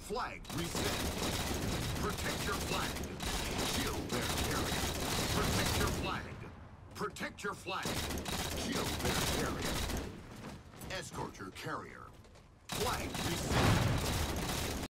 Flag reset. Protect your flag. Shield their carrier. Protect your flag. Protect your flag. Shield their carrier. Escort your carrier. Flag reset.